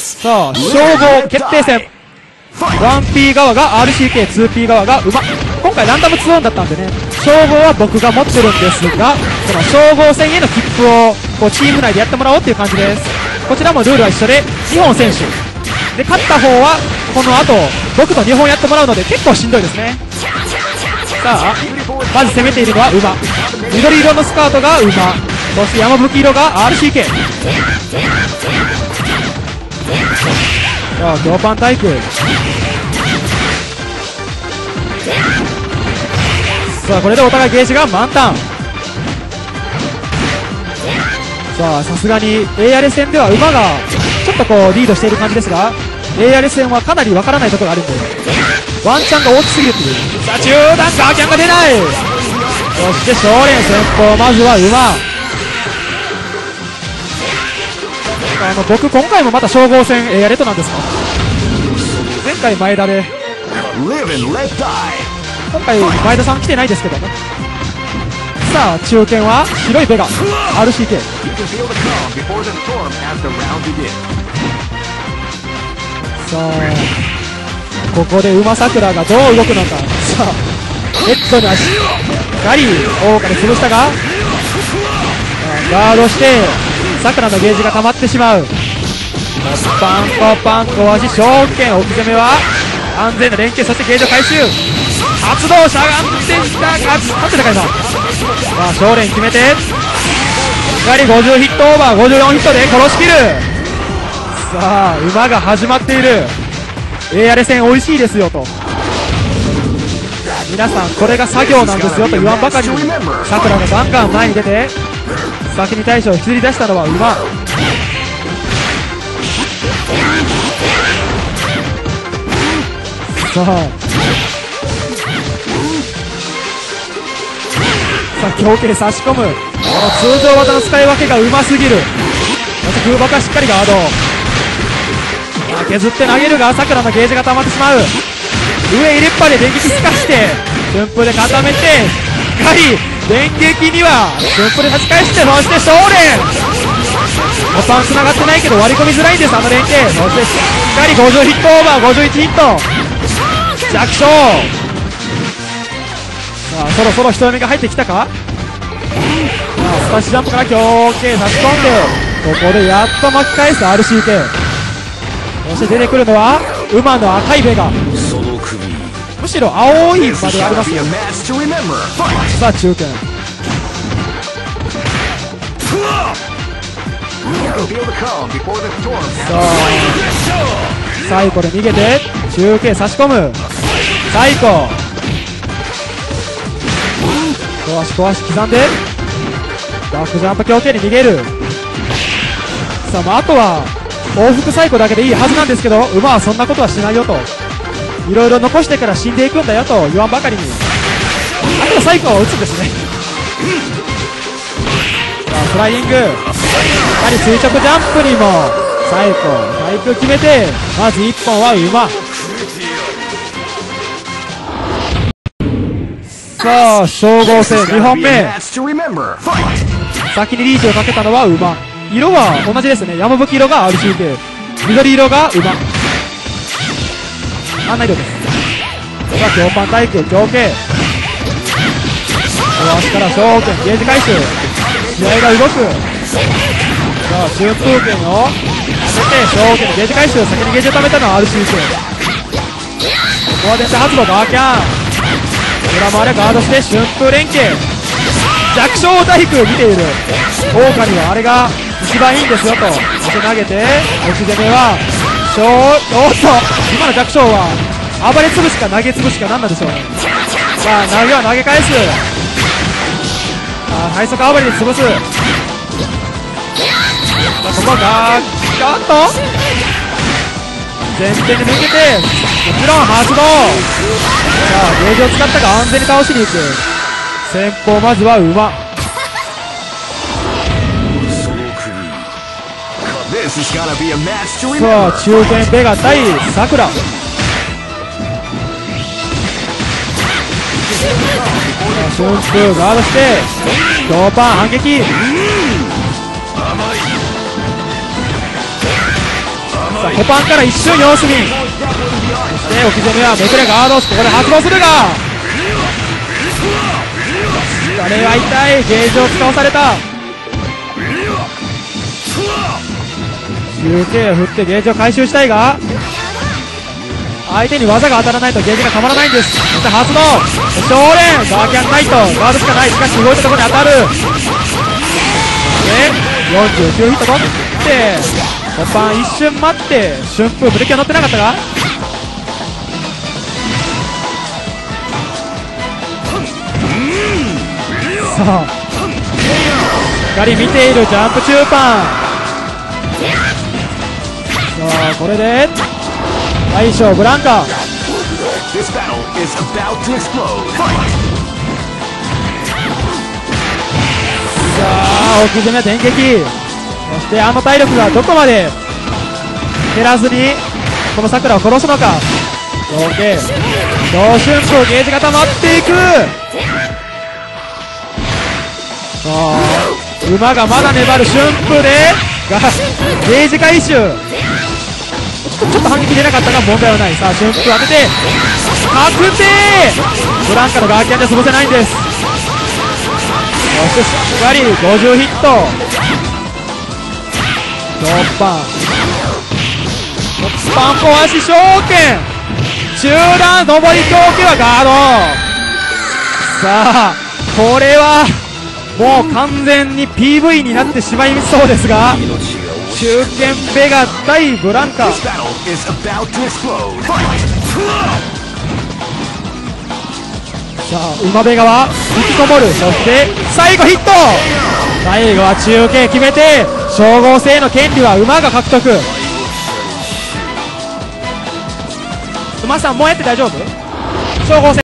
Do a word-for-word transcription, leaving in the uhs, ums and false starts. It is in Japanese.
さあ、称号決定戦。ワンピー 側が アールシーケー、ツーピー 側が馬。今回ランダムツーオンだったんでね、称号は僕が持ってるんですが、その称号戦への切符をこうチーム内でやってもらおうっていう感じです。こちらもルールは一緒でにほん選手で、勝った方はこの後僕とにほんやってもらうので結構しんどいですね。さあ、まず攻めているのは馬。緑色のスカートが馬、そして山吹色が アールシーケー。 さあ、強パン体育。さあ、これでお互いゲージが満タン。さあ、さすがに エーアール 戦では馬がちょっとこうリードしている感じですが、 エーアール 戦はかなりわからないところがあるんで、ワンチャンが大きすぎるっていう。さあ、中段ガーキャンが出ない。そして少年先鋒、まずは馬。あの僕今回もまた称号戦 エーアール レッドなんですか。前回前田で、今回前田さん来てないですけどね。さあ、中堅は白いベガ アールシーケー。 さあ、ここで馬桜がどう動くのか。さあ、ヘッドに足ガリ大岡で潰したが、ガードして桜のゲージが溜まってしまう。パンコパンコ足証券置き攻めは安全な連携、そしてゲージを回収。発動しゃがんできたが勝ってたか今。さあ、正連決めてガリごじゅうヒットオーバー、ごじゅうよんヒットで殺しきる。さあ、馬が始まっている。 エーアール 戦美味しいですよと、皆さんこれが作業なんですよと言わんばかりに、さくらがガンガン前に出て先に大将を引きずり出したのは馬。さあ、さあ強気差し込む。この通常技の使い分けがうますぎる。そして空爆はしっかりガード。削って投げるがさくらのゲージが溜まってしまう。上入れっぱで電撃すかして順風で固めて、しっかり電撃には順風で立ち返して、そして少年ボタン繋がってないけど割り込みづらいんです、あの連携。そしてしっかりごじゅうヒットオーバー、ごじゅういちヒット弱小。さあ、そろそろ人読みが入ってきたか。さあ、スパッシュジャンプから強勁差し込んで、ここでやっと巻き返す アールシーケー。 そして出てくるのは馬の赤いベガ、むしろ青いまでありますよ。さあ、中堅。さあ、サイコで逃げて中継差し込む。サイコ小足小足刻んでバックジャンプ強勁に逃げる。さあ、まあ、あとは往復サイコだけでいいはずなんですけど、馬はそんなことはしないよと、いろいろ残してから死んでいくんだよと言わんばかりに、あとはサイコを打つんですね。さあ、フライング、やはり垂直ジャンプにもサイコタイプ決めて、まずいっぽんは馬。さあ、称号戦にほんめ、先にリーチをかけたのは馬。色は同じですね。山吹色が アールシーケー、 緑色が馬。あんな色です。さあ、強パン体育強形、足から正拳ゲージ回収、試合が動く。さあ、春風拳を当てて正拳ゲージ回収、先にゲージを貯めたのは アールシーケー。 ここは電車発動ガーキャン、裏回れガードして春風連携、弱小体育見ている大岡にはあれが一番いいんですよと。そして投げて押し攻めは小、おっと今の弱小は暴れ潰しか投げ潰しか何なんでしょうね。さあ、投げは投げ返す。あー、最速暴れで潰す。さあ、ここはガーガーッと前転で抜けてもちろん発動。さあ、ゲージを使ったが安全に倒しに行く。先方まずは馬。さあ、中堅ベガ対さくら。春風ガードして強パン反撃。ささあコパンから一瞬様子見、そして置き攻めはめくれガードス、ここで発動するがあれは痛い、ゲージを使わされた。休憩を振ってゲージを回収したいが、相手に技が当たらないとゲージがたまらないんです。そして発動、少年ガーキャンナイト、ガードしかない。しかし動いたところに当たる。でよんじゅうきゅうヒット取ってコパン一瞬待って、春風ブレーキは乗ってなかったが、さあしっかり見ているジャンプ中パン。さあこれで大将ブランカ、さあ置き攻め電撃、そしてあの体力がどこまで減らずにこの桜を殺すのか。 OK、 同春風ゲージが溜まっていく。さあ馬がまだ粘る春風でがゲージ回収、ちょっと反撃出なかったが問題はない。さあ春風当てて確定、ブランカのガーキャンで潰せないんです。そしてしっかりごじゅうヒット、突破突破壊し証券中段上り強化はガード。さあこれはもう完全に ピーブイ になってしまいそうですが、中堅ベガ対ブランカ、さあ馬ベガは引きこもる。そして最後ヒット、最後は中継決めて称号制の権利は馬が獲得。馬さんもうやって大丈夫？称号制